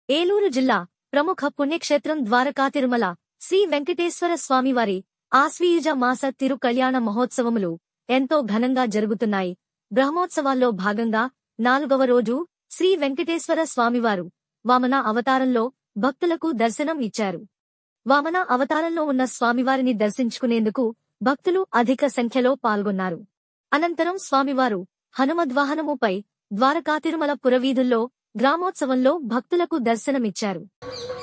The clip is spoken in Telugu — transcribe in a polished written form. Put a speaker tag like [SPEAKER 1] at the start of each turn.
[SPEAKER 1] ఏలూరు జిల్లా ప్రముఖ పుణ్యక్షేత్రం ద్వారకా తిరుమల శ్రీ వెంకటేశ్వర స్వామివారి ఆశ్వీయుజ మాస తిరు కళ్యాణ మహోత్సవములు ఎంతో ఘనంగా జరుగుతున్నాయి. బ్రహ్మోత్సవాల్లో భాగంగా 4వ రోజు శ్రీ వెంకటేశ్వర స్వామివారు వామన అవతారంలో భక్తులకు దర్శనం ఇచ్చారు. వామన అవతారంలో ఉన్న స్వామివారిని దర్శించుకునేందుకు భక్తులు అధిక సంఖ్యలో పాల్గొన్నారు. అనంతరం స్వామివారు హనుమద్వాహనముపై ద్వారకా తిరుమల పురవీధుల్లో గ్రామోత్సవంలో భక్తులకు దర్శనమిచ్చారు.